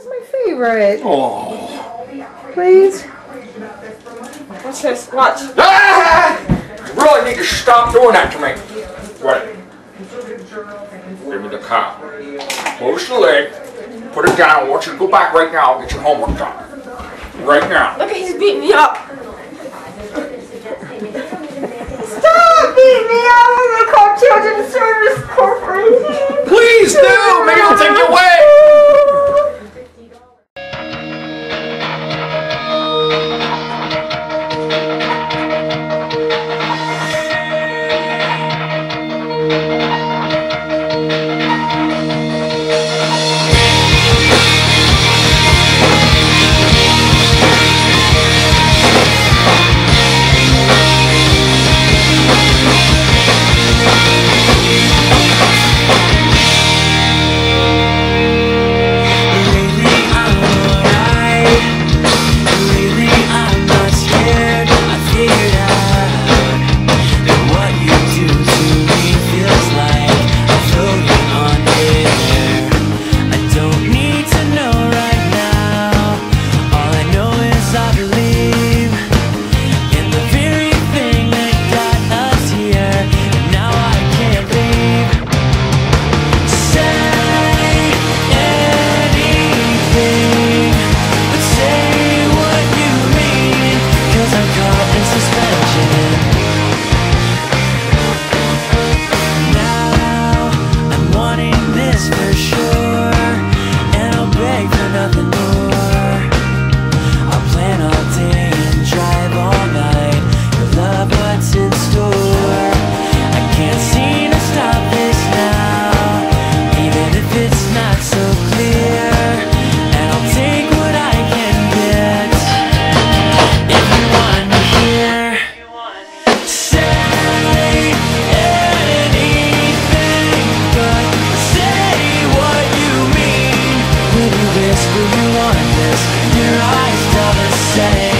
That's my favorite. Oh. Please. Watch this. Watch. Ah! You really need to stop doing that to me. Right. Give me the cow. Close the leg. Put it down. I want you to go back right now and get your homework done. Right now. Look, he's beating me up. Stop beating me up! I'm gonna call Children's Service Corporation. Please do! Maybe I'll take you away! Whisper you want this, your eyes tell the same.